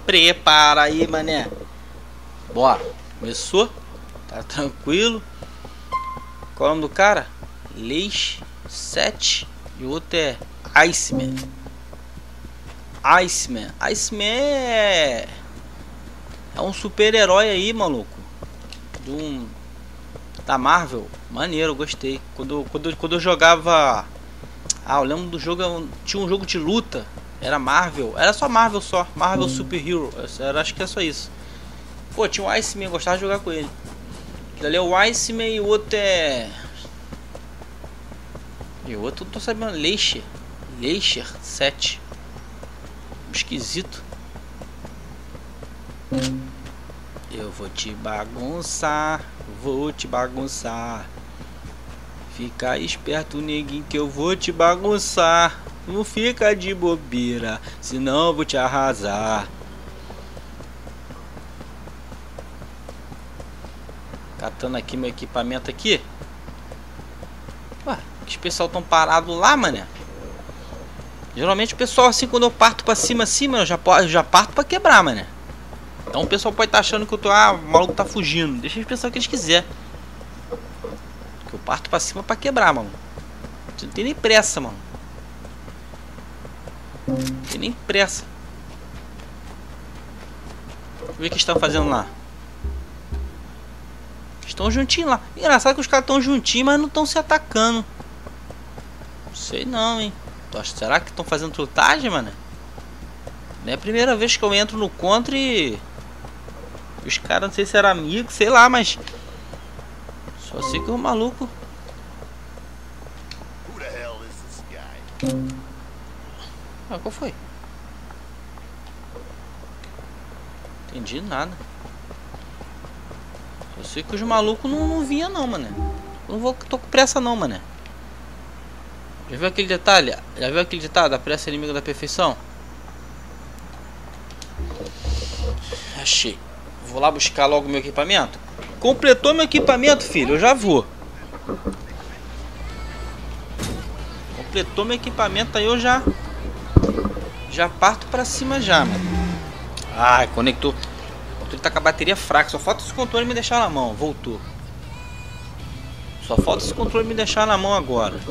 Prepara aí, mané. Bora. Começou. Tá tranquilo. Qual é o nome do cara? Leish 7. E o outro é Iceman. Iceman. Iceman é um super-herói aí, maluco. Da Marvel. Maneiro, gostei. Quando eu jogava... eu lembro do jogo. Tinha um jogo de luta. Era Marvel. Era só Marvel só. Marvel Super Hero. Acho que é só isso. Pô, tinha o Iceman. Eu gostava de jogar com ele. Ali é o Iceman e o outro é... E o outro eu tô sabendo. Leisher 7. Esquisito. Eu vou te bagunçar. Vou te bagunçar. Fica esperto, neguinho, que eu vou te bagunçar. Não fica de bobeira, senão eu vou te arrasar. Catando aqui meu equipamento aqui. Ué, que os pessoal tão parado lá, mané. Geralmente o pessoal assim, quando eu parto pra cima assim, mano, eu já parto pra quebrar, mané. Então o pessoal pode estar achando que eu tô... o maluco tá fugindo. Deixa eles pensar o que eles quiserem. Que eu parto pra cima pra quebrar, mano. Não tem nem pressa, mano. Não tem nem pressa. Deixa eu ver o que estão fazendo lá. Estão juntinhos lá. Engraçado que os caras estão juntinhos, mas não estão se atacando. Não sei não, hein. Será que estão fazendo trutagem, mano? Não é a primeira vez que eu entro no contra e... Os caras, não sei se eram amigos, sei lá, mas... Só sei que o maluco... qual foi? Entendi nada. Eu sei que os malucos não vinha não, mano. Eu não tô com pressa não, mano. Já viu aquele detalhe? Já viu aquele ditado? A pressa é inimiga da perfeição? Achei. Vou lá buscar logo meu equipamento. Completou meu equipamento, filho. Eu já vou. Completou meu equipamento, aí eu já parto pra cima já, mano. Conectou. O controle tá com a bateria fraca. Só falta esse controle me deixar na mão. Voltou. Só falta esse controle me deixar na mão agora.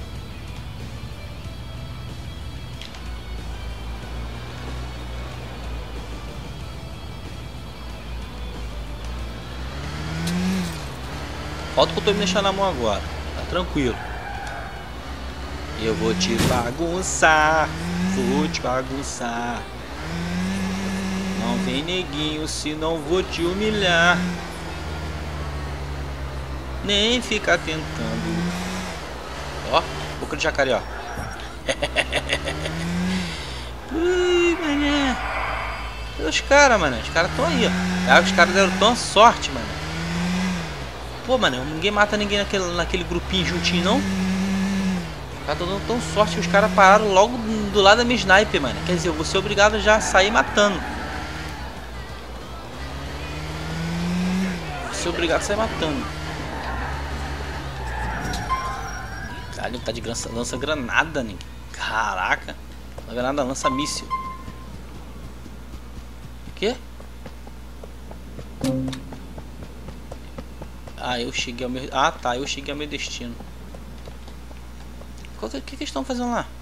Falta o controle me deixar na mão agora. Tá tranquilo. Eu vou te bagunçar. Vou te bagunçar. Não vem neguinho, senão vou te humilhar. Nem ficar tentando. Ó, boca de jacaré, ó. Ui, mané. Os caras, mano. Os caras estão aí, ó. Os caras deram tão sorte, mano. Pô, mano, ninguém mata ninguém naquele grupinho juntinho, não? Os caras estão dando tão sorte que os caras pararam logo do lado da minha sniper, mano. Quer dizer, eu vou ser obrigado já a sair matando. Vou ser obrigado a sair matando. Caralho, tá de lança-granada, né? Caraca. Granada lança-míssil. O quê? Eu cheguei ao meu... eu cheguei ao meu destino. O que eles estão fazendo lá?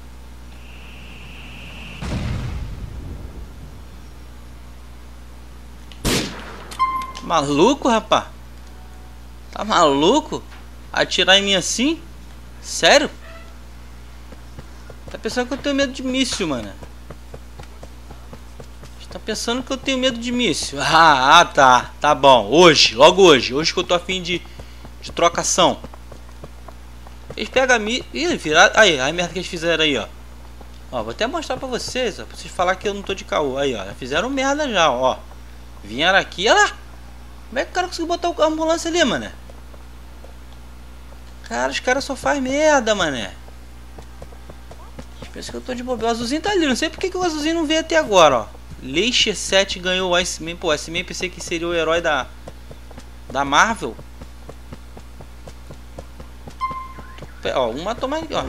Maluco, rapaz? Tá maluco? Atirar em mim assim? Sério? Tá pensando que eu tenho medo de míssil, mano? Tá pensando que eu tenho medo de míssil? Tá. Tá bom. Logo hoje. Hoje que eu tô afim de trocação. Eles pegam a míssil... Ih, viraram... Aí, a merda que eles fizeram aí, ó. Vou até mostrar pra vocês, ó. Pra vocês falarem que eu não tô de caô. Aí, ó. Já fizeram merda já, ó. Vieram aqui, olha lá. Como é que o cara conseguiu botar a ambulância ali, mané? Cara, os caras só fazem merda, mané. Pensa que eu tô de bobeira. O azulzinho tá ali. Não sei porque que o azulzinho não veio até agora, ó. Leisher 7 ganhou o Iceman. Pô, o Iceman pensei que seria o herói da Marvel. Ó, um matou mais, ó.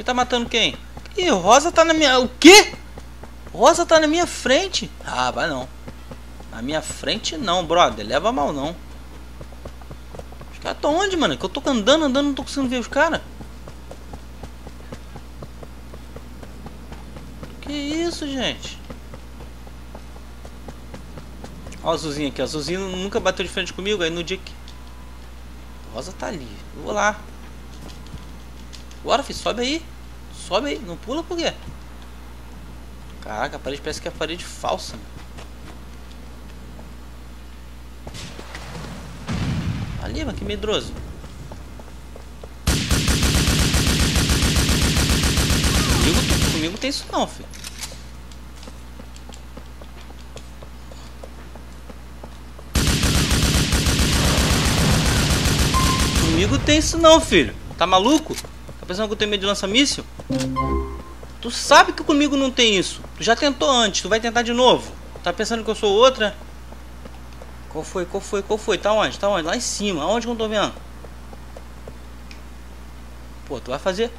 Quem tá matando quem? Ih, Rosa tá na minha... O quê? Rosa tá na minha frente. Ah, vai não. Na minha frente não, brother. Leva mal não. Os caras estão onde, mano? Que eu tô andando, não tô conseguindo ver os caras. Que isso, gente? Ó o azulzinho aqui. O azulzinho nunca bateu de frente comigo. Aí no dia que... Rosa tá ali. Eu vou lá. Bora, filho. Sobe aí. Sobe aí. Não pula por quê? Caraca, a parede parece que é a parede falsa. Ali, mano. Que medroso. Comigo tem isso não, filho. Comigo tem isso não, filho. Tá maluco? Tá pensando que eu tenho medo de lança-míssil? Tu sabe que comigo não tem isso. Tu já tentou antes, tu vai tentar de novo. Tá pensando que eu sou outra? Qual foi? Tá onde? Tá onde? Lá em cima. Aonde que eu não tô vendo? Pô, tu vai fazer...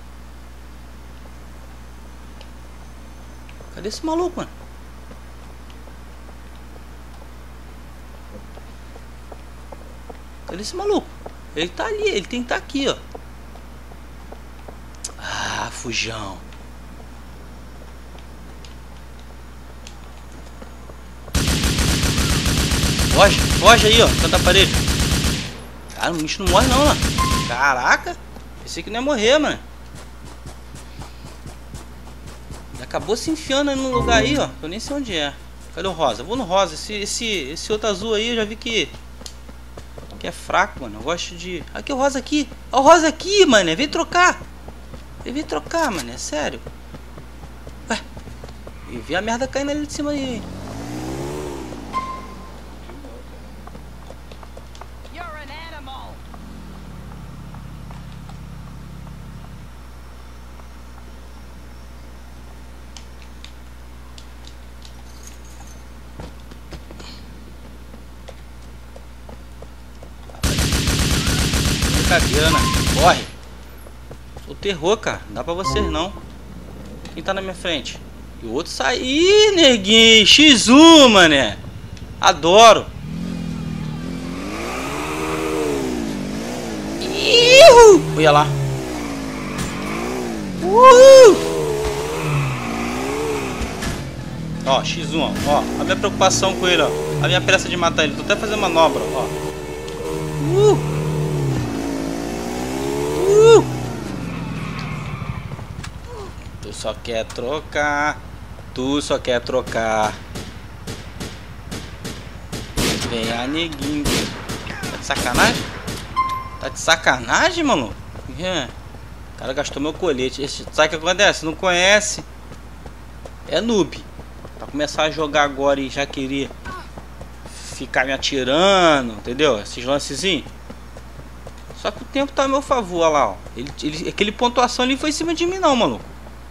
Cadê esse maluco, mano? Cadê esse maluco? Ele tá ali, ele tem que estar aqui, ó. Ah, fujão. Foge aí, ó, canto a parede. Cara, o bicho não morre não, mano. Caraca, pensei que não ia morrer, mano. Acabou se enfiando aí num lugar aí, ó. Eu nem sei onde é. Cadê o rosa? Eu vou no rosa. Esse outro azul aí eu já vi que é fraco, mano. Eu gosto de... Aqui o rosa aqui. Ó o rosa aqui, mano. Vem trocar. Vem trocar, mano. É sério. Ué. Eu vi a merda caindo ali de cima aí. Brincadeira, né? Corre. Sou terror, cara. Não dá pra vocês, não. Quem tá na minha frente? E o outro sai. Ih, neguinho. X1, mané. Adoro. Ihu! Olha lá. Ó, X1, ó. A minha preocupação com ele, ó. A minha pressa de matar ele. Tô até fazendo manobra, ó. Tu só quer trocar. Tu só quer trocar. Vem a neguinho. Tá de sacanagem? Tá de sacanagem, maluco? O cara gastou meu colete. Sabe o que acontece? Não conhece. É noob. Pra começar a jogar agora e já querer ficar me atirando, entendeu? Esses lancezinhos. Só que o tempo tá a meu favor, olha lá, ó. Aquele pontuação ali foi em cima de mim não, maluco.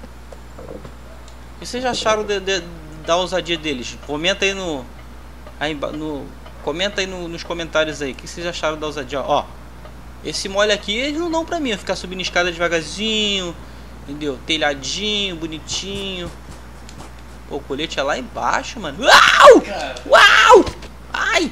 O que vocês acharam da ousadia deles? Comenta aí comenta aí nos comentários aí. O que vocês acharam da ousadia? Ó, esse mole aqui eles não dão pra mim. Ficar subindo escada devagarzinho, entendeu? Telhadinho, bonitinho. Pô, o colete é lá embaixo, mano. Uau! Uau! Ai!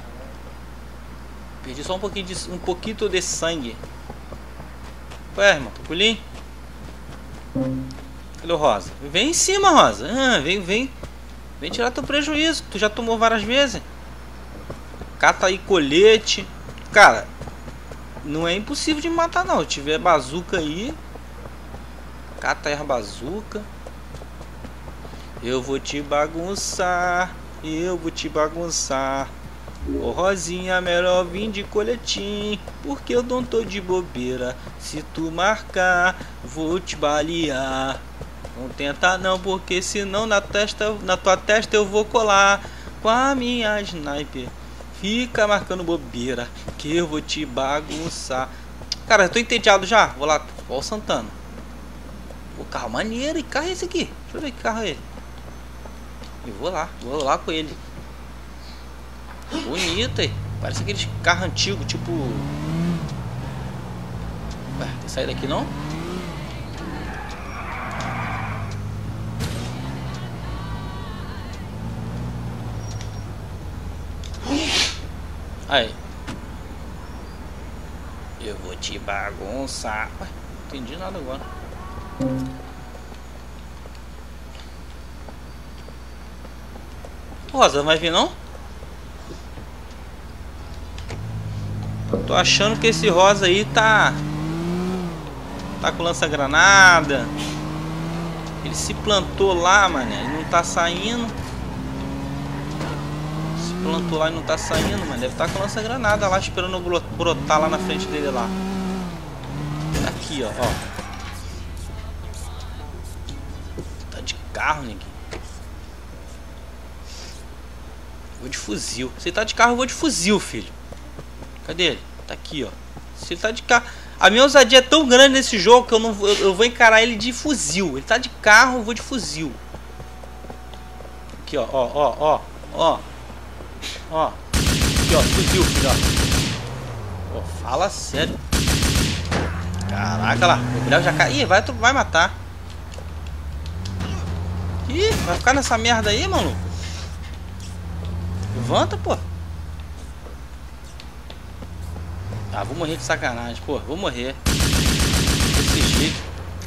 Perdi só um pouquinho de sangue. Ué, irmão, tô pulinho. Cadê o Rosa? Vem em cima, Rosa. Vem tirar teu prejuízo. Tu já tomou várias vezes. Cata aí colete. Cara, não é impossível de me matar não. Se tiver bazuca aí, cata aí a bazuca. Eu vou te bagunçar. Eu vou te bagunçar. Ô Rosinha, melhor vir de coletim, porque eu não tô de bobeira. Se tu marcar, vou te balear. Não tenta não, porque senão na tua testa eu vou colar com a minha sniper. Fica marcando bobeira, que eu vou te bagunçar. Cara, eu tô entediado já. Vou lá, ó o Santana. O carro maneiro, e carro é esse aqui? Deixa eu ver que carro é ele. Eu vou lá com ele. Bonito, hein? Parece aqueles carros antigos, tipo... Ué, tem que sair daqui não? Aí. Eu vou te bagunçar. Ué, não entendi nada agora. Rosa, não vai vir não? Tô achando que esse Rosa aí tá com lança-granada. Ele se plantou lá, mano. Ele não tá saindo. Se plantou lá e não tá saindo, mano. Deve estar com lança-granada lá, esperando brotar lá na frente dele lá. Aqui, ó. Tá de carro, ninguém. Vou de fuzil. Se ele tá de carro, eu vou de fuzil, filho. Cadê ele? Tá aqui, ó. Se ele tá de carro... A minha ousadia é tão grande nesse jogo que eu vou encarar ele de fuzil. Ele tá de carro, eu vou de fuzil. Aqui, ó. Ó. Aqui, ó. Fuzil, filho, ó. Pô, fala sério. Caraca, lá. O Gabriel já cai. Ih, vai matar. Ih, vai ficar nessa merda aí, maluco. Levanta, pô. Ah, vou morrer de sacanagem, pô. Vou morrer. Desse jeito.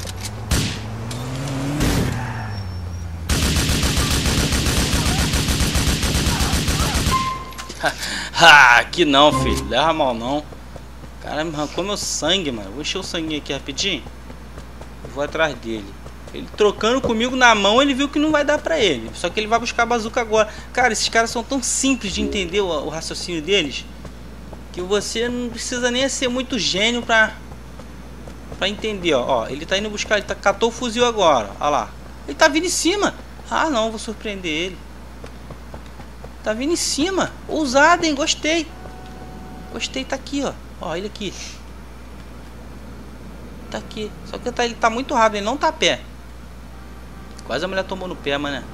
Aqui não, filho. Leva mal não. O cara me arrancou meu sangue, mano. Vou encher o sanguinho aqui rapidinho. Vou atrás dele. Ele trocando comigo na mão, ele viu que não vai dar pra ele. Só que ele vai buscar a bazuca agora. Cara, esses caras são tão simples de entender o raciocínio deles, que você não precisa nem ser muito gênio pra entender, ó. Ele tá indo buscar, ele catou o fuzil agora, ó lá. Ele tá vindo em cima. Ah, não, vou surpreender ele. Tá vindo em cima. Ousado, hein? Gostei. Gostei, tá aqui, ó. Ó, ele aqui. Tá aqui. Só que ele tá muito rápido, ele não tá a pé. Quase a mulher tomou no pé, mano.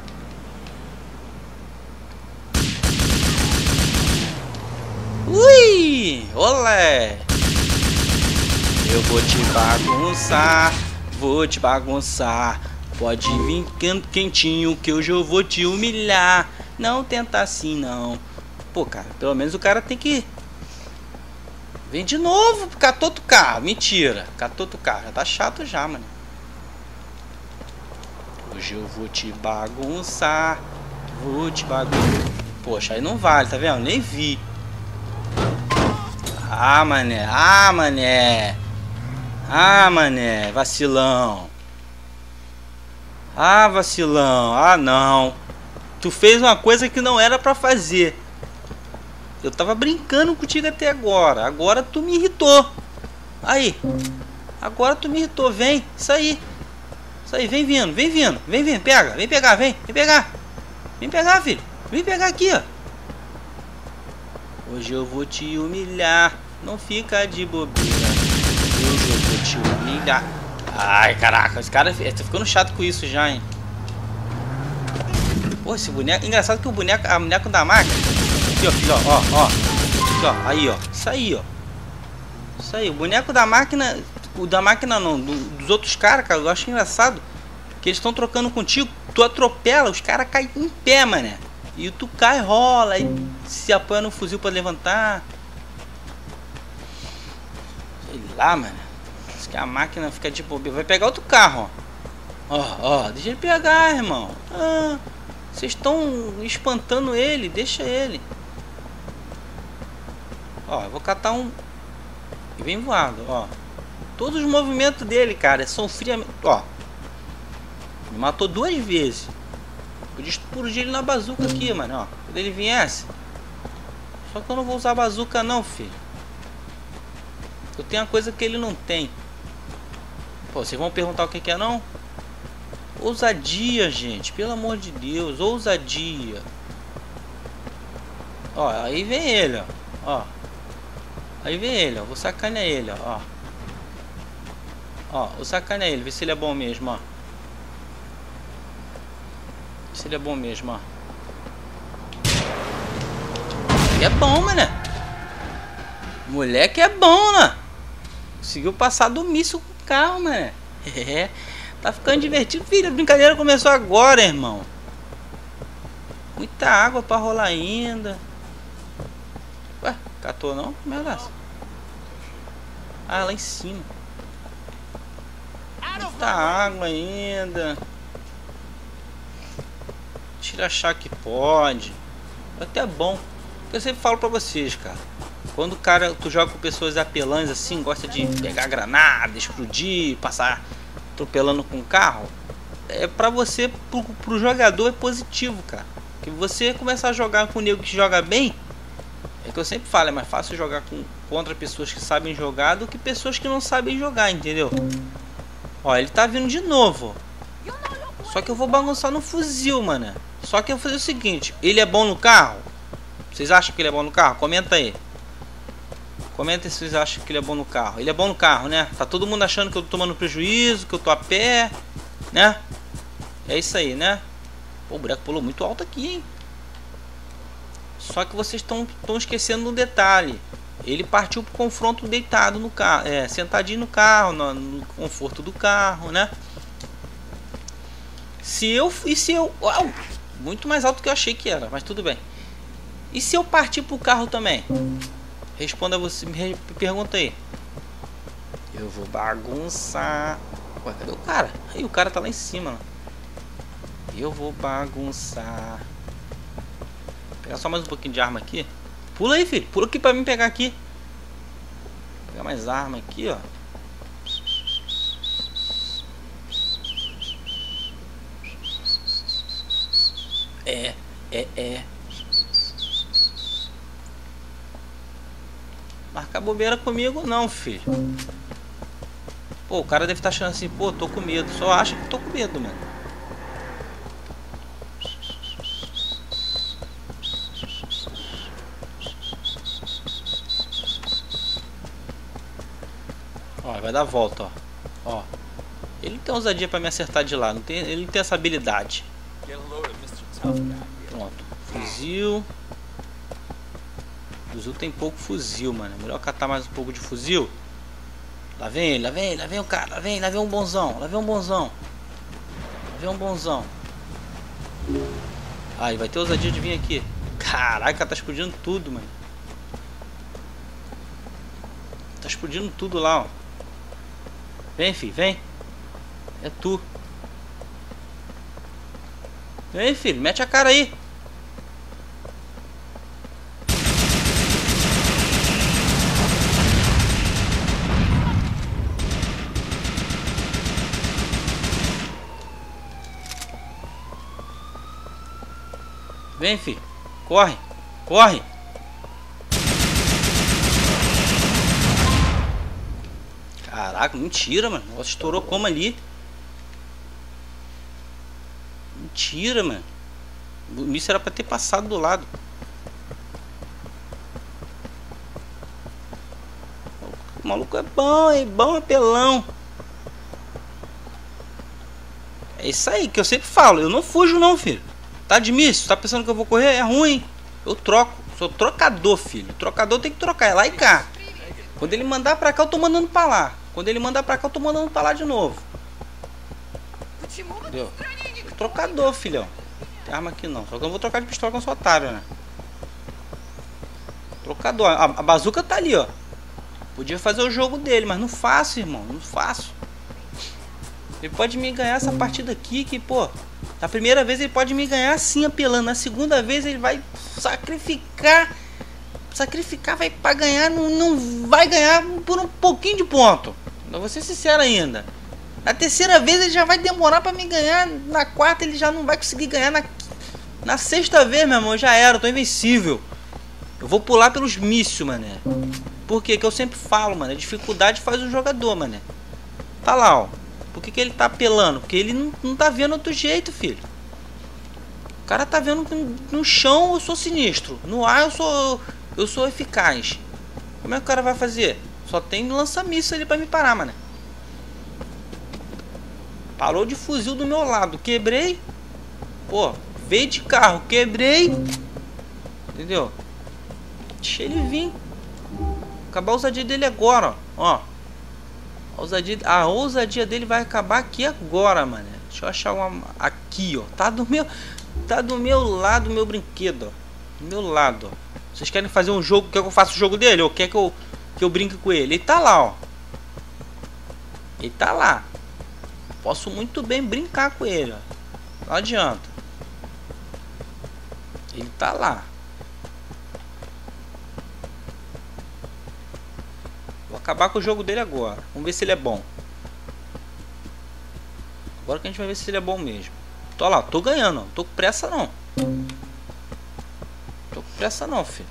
Ui! Olé! Eu vou te bagunçar. Vou te bagunçar. Pode vir quentinho que hoje eu vou te humilhar. Não tenta assim, não. Pô, cara, pelo menos o cara tem que... Vem de novo, catou outro carro. Mentira, catou outro carro. Já tá chato já, mano. Hoje eu vou te bagunçar. Vou te bagunçar. Poxa, aí não vale, tá vendo? Nem vi. Ah, mané. Ah, mané. Ah, mané. Vacilão. Ah, vacilão. Ah, não. Tu fez uma coisa que não era pra fazer. Eu tava brincando contigo até agora. Agora tu me irritou. Aí. Agora tu me irritou. Vem. Isso aí. Isso aí. Vem vindo. Vem vindo. Vem vindo. Pega. Vem pegar. Vem. Vem pegar. Vem pegar, filho. Vem pegar aqui, ó. Hoje eu vou te humilhar. Não fica de bobeira. Hoje eu vou te humilhar. Ai, caraca. Esse cara tá ficando chato com isso já, hein. Pô, esse boneco... Engraçado que o boneco... A boneco da máquina... Aqui, ó, filho, ó. Aqui, ó. Aí, ó. Isso aí, ó. Isso aí. O boneco da máquina... O da máquina não. Dos outros caras, cara. Eu acho engraçado. Que eles estão trocando contigo. Tu atropela, os caras caem em pé, mané. E tu cai, rola. E se apoia no fuzil pra levantar. Sei lá, mano. Diz que a máquina fica de bobeira. Vai pegar outro carro, ó. Ó. Deixa ele pegar, irmão. Ah... Vocês estão espantando ele, deixa ele. Ó, eu vou catar um e vem voado, ó. Todos os movimentos dele, cara, são friamente... Ó. Me matou 2 vezes. Podia explodir ele na bazuca aqui, mano, ó. Quando ele viesse. Só que eu não vou usar a bazuca não, filho. Eu tenho uma coisa que ele não tem. Pô, vocês vão perguntar o que é não? Ousadia, gente, pelo amor de Deus, ousadia. Ó, aí vem ele, ó. Aí vem ele, ó. Vou sacanear ele, ó. Ó, vou sacanear ele, ver se ele é bom mesmo, ó. Se ele é bom mesmo, ó. Ele é bom, mané. Moleque é bom, né? Conseguiu passar do míssil com o carro, mané. É. Tá ficando divertido, filho. A brincadeira começou agora, irmão. Muita água pra rolar ainda. Ué, Catou não? Que merda é essa? Ah, lá em cima. Muita água ainda. Tira achar que pode. É até bom. Eu sempre falo pra vocês, cara. Quando tu joga com pessoas apelãs assim, gosta de pegar granada, explodir, passar atropelando com o carro, é pra você, pro jogador é positivo, cara. Que você começar a jogar com o nego que joga bem, é que eu sempre falo, é mais fácil jogar contra pessoas que sabem jogar do que pessoas que não sabem jogar, entendeu? Ó, ele tá vindo de novo. Só que eu vou bagunçar no fuzil, mano. Só que eu vou fazer o seguinte, ele é bom no carro? Vocês acham que ele é bom no carro? Comenta aí. Comenta se vocês acham que ele é bom no carro. Ele é bom no carro, né? Tá todo mundo achando que eu tô tomando prejuízo, que eu tô a pé, né? É isso aí, né? Pô, o buraco pulou muito alto aqui, hein? Só que vocês estão esquecendo um detalhe. Ele partiu pro confronto deitado no carro, sentadinho no carro, no conforto do carro, né? Uau, muito mais alto que eu achei que era, mas tudo bem. E se eu partir pro carro também? Responda você, me pergunta aí. Eu vou bagunçar. Ué, cadê o cara? Aí o cara tá lá em cima. Eu vou bagunçar. Vou pegar só mais um pouquinho de arma aqui. Pula aí, filho. Pula aqui pra mim pegar aqui. Vou pegar mais arma aqui, ó. Marcar bobeira comigo não, filho. Pô, o cara deve estar achando assim, pô, tô com medo. Só acha que tô com medo, mano. Ó, vai dar a volta, ó. Ó. Ele não tem ousadia pra me acertar de lá. Ele não tem essa habilidade. Pronto. Fuzil. Fuzil tem pouco fuzil, mano. É melhor catar mais um pouco de fuzil. Lá vem ele, lá vem o cara, lá vem um bonzão, lá vem um bonzão. Aí, vai ter ousadia de vir aqui. Caraca, tá explodindo tudo, mano. Tá explodindo tudo lá, ó. Vem, filho, vem. É tu. Vem, filho, mete a cara aí. Vem, filho. Corre. Corre. Caraca, mentira, mano. O negócio estourou como ali. Mentira, mano. Isso era pra ter passado do lado. O maluco é bom apelão. É isso aí que eu sempre falo. Eu não fujo não, filho. Tá de míssil? Tá pensando que eu vou correr? É ruim. Eu troco. Sou trocador, filho. Trocador tem que trocar. É lá e cá. Quando ele mandar pra cá, eu tô mandando pra lá. Quando ele mandar pra cá, eu tô mandando pra lá de novo. Entendeu? Trocador, filhão. Tem arma aqui não. Só que eu não vou trocar de pistola, que eu sou otário, né? Trocador. A bazuca tá ali, ó. Podia fazer o jogo dele, mas não faço, irmão. Não faço. Ele pode me ganhar essa partida aqui, que, pô... Na primeira vez ele pode me ganhar assim, apelando. Na segunda vez ele vai sacrificar. Vai pra ganhar. Não vai ganhar por um pouquinho de ponto. Eu vou ser sincero ainda. Na terceira vez ele já vai demorar pra me ganhar. Na quarta ele já não vai conseguir ganhar. Na sexta vez, meu irmão, já era. Eu tô invencível. Eu vou pular pelos mísseis, mané. Por quê? Que eu sempre falo, mano. A dificuldade faz o jogador, mané. Tá lá, ó. Por que ele tá apelando? Porque ele não tá vendo outro jeito, filho. O cara tá vendo que no chão eu sou sinistro. No ar eu sou eficaz. Como é que o cara vai fazer? Só tem lança-míssil ali pra me parar, mano. Parou de fuzil do meu lado. Quebrei. Pô, veio de carro. Quebrei. Entendeu? Deixa ele vir. Acabar a ousadia dele agora, ó. A ousadia dele vai acabar aqui agora, mano. Deixa eu achar uma aqui, ó. Tá do meu lado, meu brinquedo, ó. Do meu lado, ó. Vocês querem fazer um jogo? Quer que eu faça o jogo dele? Ou quer que eu brinque com ele? Ele tá lá, ó. Ele tá lá. Posso muito bem brincar com ele, ó. Não adianta. Ele tá lá. Vou acabar com o jogo dele agora. Vamos ver se ele é bom. Agora que a gente vai ver se ele é bom mesmo. Tô lá, tô ganhando, ó. Tô com pressa não. Tô com pressa não, filho.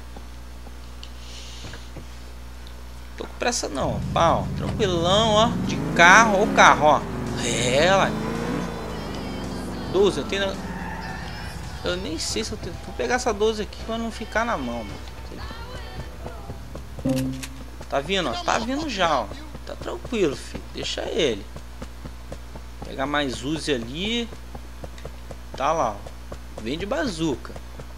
Tô com pressa não, pá, ó. Tranquilão, ó. De carro, ó o carro, ó. É, lá. 12, eu tenho... Eu nem sei se eu tenho... Vou pegar essa 12 aqui pra não ficar na mão, mano. Tá vindo, ó. Tá vindo já, ó. Tá tranquilo, filho. Deixa ele. Pegar mais Uzi ali. Tá lá, ó. Vem de bazuca.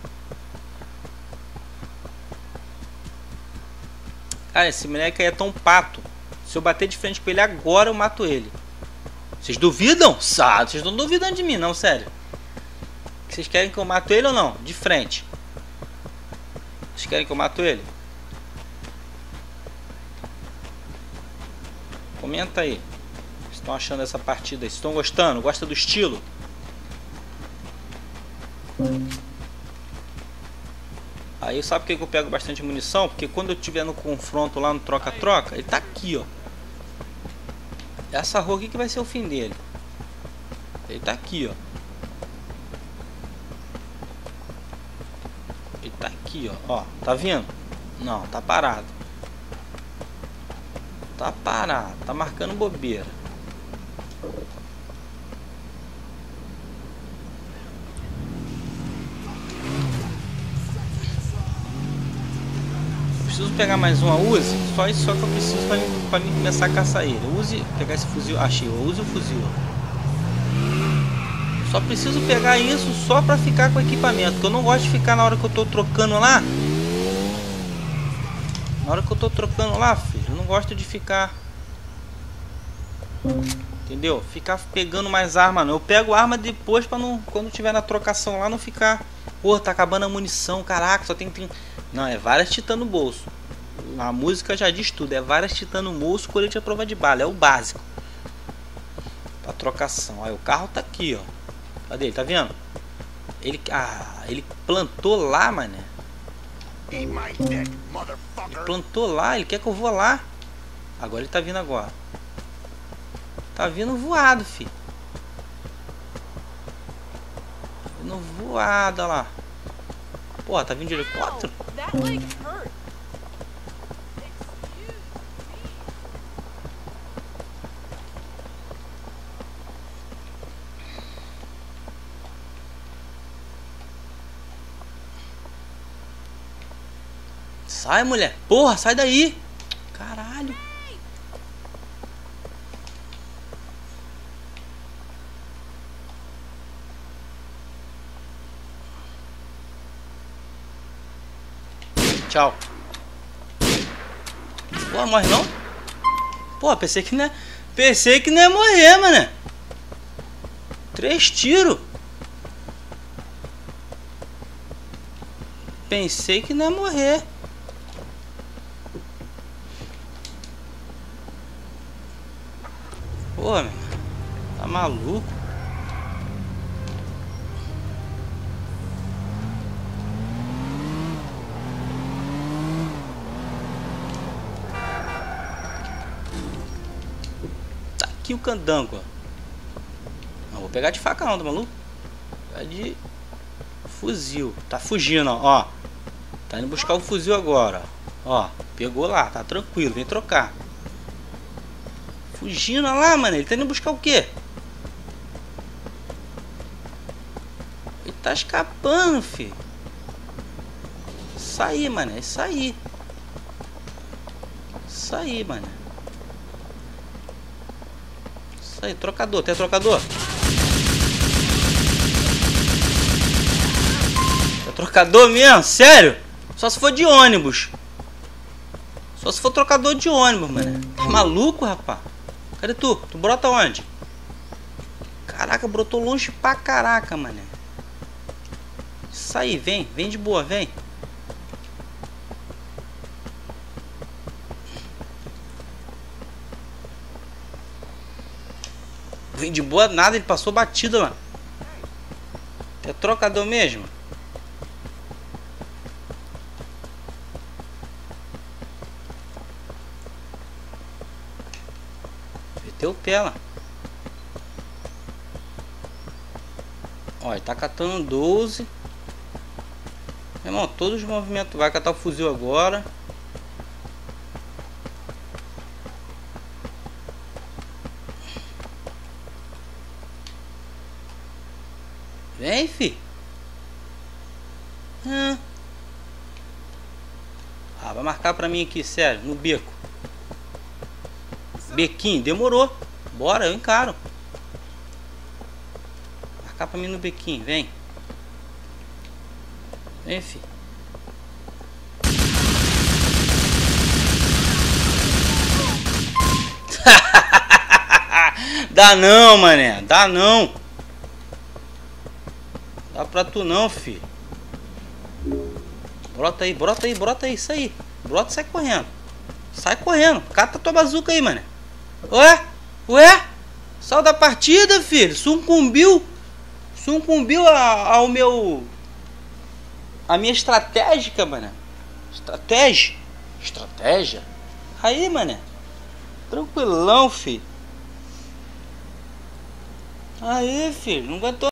Cara, esse moleque aí é tão pato. Se eu bater de frente com ele agora, eu mato ele. Vocês duvidam? Sabe, vocês não duvidam de mim, não, sério. Vocês querem que eu mato ele ou não? De frente. Vocês querem que eu mato ele? Comenta aí. Vocês estão achando essa partida? Vocês estão gostando? Gosta do estilo? Aí sabe por que eu pego bastante munição? Porque quando eu tiver no confronto lá no troca-troca, ele tá aqui, ó. Essa rua aqui que vai ser o fim dele. Ele tá aqui, ó. Ele tá aqui, ó. Ó, tá vendo? Não, tá parado. Tá parado, tá marcando bobeira. Preciso pegar mais uma Uzi. Só isso só que eu preciso pra mim começar a caçar ele. Uzi, pegar esse fuzil. Achei, eu uso o fuzil. Só preciso pegar isso só pra ficar com o equipamento. Porque eu não gosto de ficar na hora que eu tô trocando lá. Na hora que eu tô trocando lá, filho, eu não gosto de ficar. Entendeu? Ficar pegando mais arma não. Eu pego arma depois pra não. Quando tiver na trocação lá, não ficar. Pô, tá acabando a munição. Caraca, só tem. Não, é várias titã no bolso. A música já diz tudo. É várias titã no bolso, colete à prova de bala. É o básico. Pra trocação. Aí o carro tá aqui, ó. Cadê ele? Tá vendo? Ele plantou lá, mané. Ele plantou lá. Ele quer que eu vou lá. Agora ele tá vindo agora. Tá vindo voado, filho. Vindo voado, olha lá. Porra, tá vindo de helicóptero? Sai, mulher. Porra, sai daí. Caralho. Tchau. Pô, morre não? Pô, pensei que não ia morrer, mano. 3 tiros. Pensei que não ia morrer. Pô, meu, tá maluco? Tá aqui o candango, ó. Não vou pegar de faca não, tá maluco? Vou pegar de fuzil. Tá fugindo, ó. Tá indo buscar o fuzil agora, ó. Pegou lá, tá tranquilo, vem trocar. Fugindo lá, mano. Ele tá indo buscar o quê? Ele tá escapando, filho. Isso aí, mano. É isso aí. Isso aí, mano. Isso aí, trocador. Tem trocador? É trocador mesmo? Sério? Só se for de ônibus. Só se for trocador de ônibus, mano. Tá maluco, rapaz? Cadê tu? Tu brota onde? Caraca, brotou longe pra caraca, mané. Isso aí, vem. Vem de boa, vem. Vem de boa nada, ele passou batido, mano. É trocador mesmo? Meteu o pé lá. Ó, ele tá catando 12. Meu irmão, todos os movimentos. Vai catar o fuzil agora. Vem, fi. Vai marcar pra mim aqui, sério, no beco. Bequinho, demorou. Bora, eu encaro. Marcar pra mim no bequinho, vem. Vem, fi. Dá não, mané. Dá não. Dá pra tu não, fi. Brota aí, brota aí, brota aí, isso aí. Brota e sai correndo. Sai correndo. Cata tua bazuca aí, mané. Ué? Ué? Saiu da partida, filho. Sucumbiu. Sucumbiu ao meu... A minha estratégia, mané. Estratégia? Aí, mané. Tranquilão, filho. Aí, filho. Não aguentou.